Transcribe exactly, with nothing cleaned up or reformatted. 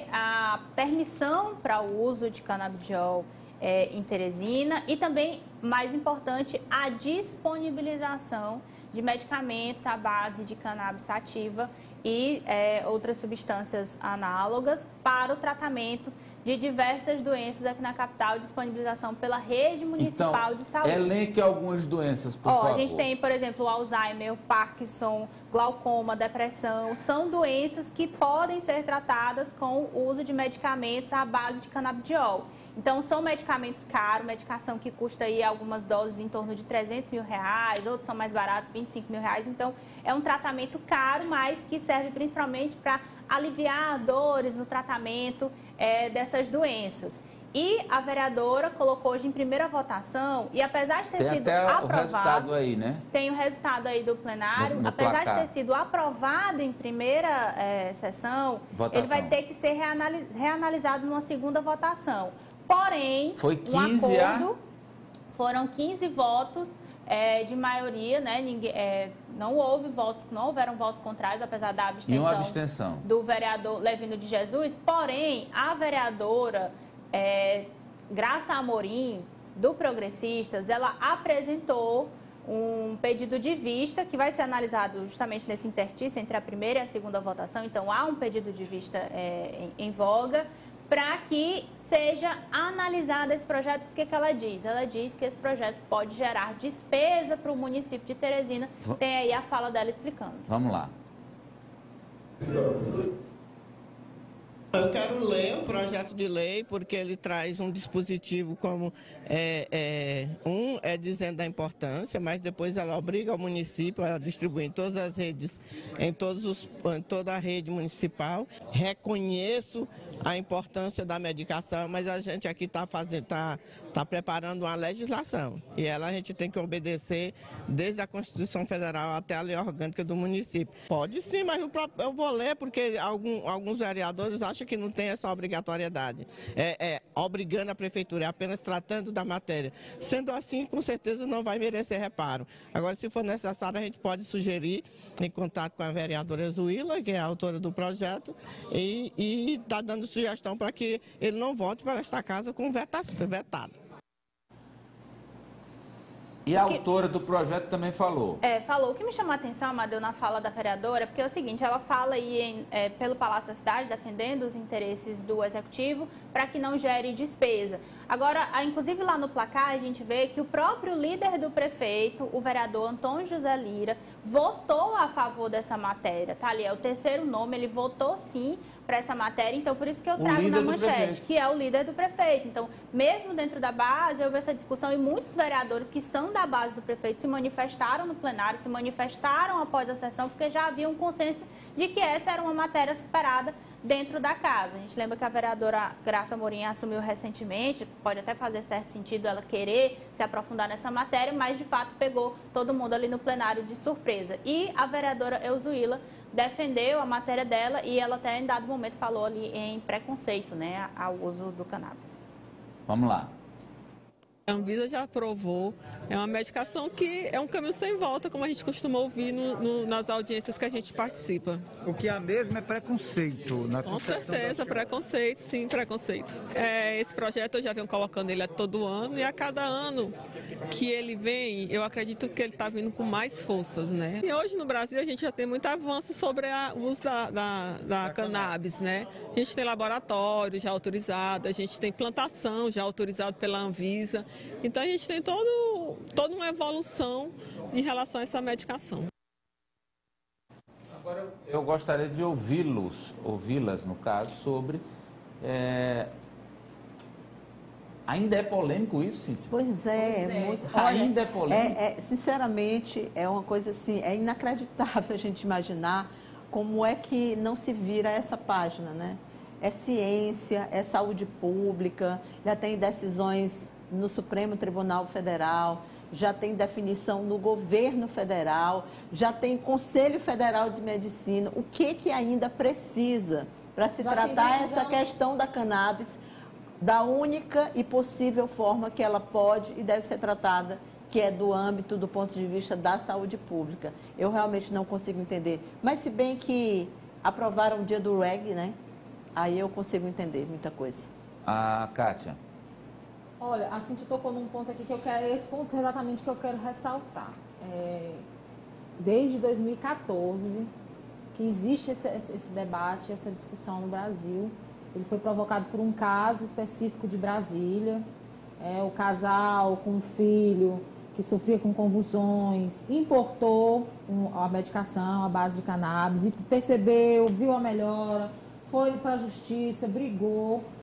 a permissão para o uso de canabidiol é, em Teresina e também, mais importante, a disponibilização de medicamentos à base de cannabis sativa e é, outras substâncias análogas para o tratamento de diversas doenças aqui na capital, disponibilização pela rede municipal então, de saúde. Elenque algumas doenças, por Ó, favor. A gente tem, por exemplo, o Alzheimer, o Parkinson, glaucoma, depressão. São doenças que podem ser tratadas com o uso de medicamentos à base de canabidiol. Então, são medicamentos caros, medicação que custa aí algumas doses em torno de trezentos mil reais, outros são mais baratos, vinte e cinco mil reais. Então, é um tratamento caro, mas que serve principalmente para aliviar dores no tratamento é, dessas doenças. E a vereadora colocou hoje em primeira votação, e apesar de ter tem sido até aprovado... o resultado aí, né? Tem o resultado aí do plenário. No, no apesar placar. de ter sido aprovado em primeira é, sessão, votação. ele vai ter que ser reanalis, reanalisado numa segunda votação. Porém, Foi quinze um acordo, a... foram quinze votos é, de maioria, né? Ninguém, é, não houve votos, não houveram votos contrários, apesar da abstenção, e uma abstenção do vereador Levino de Jesus. Porém, a vereadora é, Graça Amorim, do Progressistas, ela apresentou um pedido de vista que vai ser analisado justamente nesse interstício entre a primeira e a segunda votação. Então, há um pedido de vista é, em, em voga, para que seja analisado esse projeto. O que, que ela diz? Ela diz que esse projeto pode gerar despesa para o município de Teresina. Tem aí a fala dela explicando. Vamos lá. Eu quero ler o projeto de lei porque ele traz um dispositivo como é, é, um é dizendo da importância, mas depois ela obriga o município a distribuir em todas as redes, em, todos os, em toda a rede municipal. Reconheço a importância da medicação, mas a gente aqui está fazendo, tá, tá preparando uma legislação e ela a gente tem que obedecer desde a Constituição Federal até a lei orgânica do município. Pode sim, mas eu, eu vou ler porque algum, alguns vereadores acham que não tem essa obrigatoriedade, é, é obrigando a prefeitura, é apenas tratando da matéria. Sendo assim, com certeza não vai merecer reparo. Agora, se for necessário, a gente pode sugerir, em contato com a vereadora Zuila, que é a autora do projeto, e está dando sugestão para que ele não volte para esta casa com vetado. E a autora do projeto também falou. É, falou. O que me chamou a atenção, Amadeu, na fala da vereadora, porque é o seguinte, ela fala aí em, é, pelo Palácio da Cidade, defendendo os interesses do Executivo, para que não gere despesa. Agora, inclusive lá no placar, a gente vê que o próprio líder do prefeito, o vereador Antônio José Lira, votou a favor dessa matéria. Tá ali, é o terceiro nome, ele votou sim para essa matéria, então por isso que eu trago na manchete, que é o líder do prefeito. Então, mesmo dentro da base, houve essa discussão e muitos vereadores que são da base do prefeito se manifestaram no plenário, se manifestaram após a sessão, porque já havia um consenso de que essa era uma matéria superada dentro da casa. A gente lembra que a vereadora Graça Amorim assumiu recentemente, pode até fazer certo sentido ela querer se aprofundar nessa matéria, mas de fato pegou todo mundo ali no plenário de surpresa. E a vereadora Euzuila defendeu a matéria dela e ela até em dado momento falou ali em preconceito, né, ao uso do cannabis. Vamos lá. A Anvisa já aprovou, é uma medicação que é um caminho sem volta, como a gente costuma ouvir no, no, nas audiências que a gente participa. O que há mesmo é preconceito. Na Com certeza, preconceito, sim, preconceito. É, esse projeto eu já venho colocando ele a todo ano e a cada ano que ele vem, eu acredito que ele está vindo com mais forças, né? E hoje no Brasil a gente já tem muito avanço sobre a, o uso da, da, da cannabis, né? A gente tem laboratório já autorizado, a gente tem plantação já autorizado pela Anvisa. Então a gente tem todo, toda uma evolução em relação a essa medicação. Agora eu gostaria de ouvi-los, ouvi-las no caso, sobre... É... Ainda é polêmico isso, Cíntia? Pois é, Pois é. muito. Ainda é polêmico? É, é, sinceramente, é uma coisa assim, é inacreditável a gente imaginar como é que não se vira essa página, né? É ciência, é saúde pública, já tem decisões no Supremo Tribunal Federal, já tem definição no governo federal, já tem Conselho Federal de Medicina. O que que ainda precisa para se já tratar essa questão da cannabis da única e possível forma que ela pode e deve ser tratada, que é do âmbito, do ponto de vista da saúde pública? Eu realmente não consigo entender. Mas se bem que aprovaram o dia do reggae, né? aí eu consigo entender muita coisa. A Kátia. Olha, a Cintia tocou num ponto aqui que eu quero, esse ponto exatamente que eu quero ressaltar. É, desde dois mil e quatorze que existe esse, esse debate, essa discussão no Brasil. Ele foi provocado por um caso específico de Brasília. É, o casal com um filho que sofria com convulsões, importou um, a medicação à base de cannabis e percebeu, viu a melhora, foi para a justiça, brigou.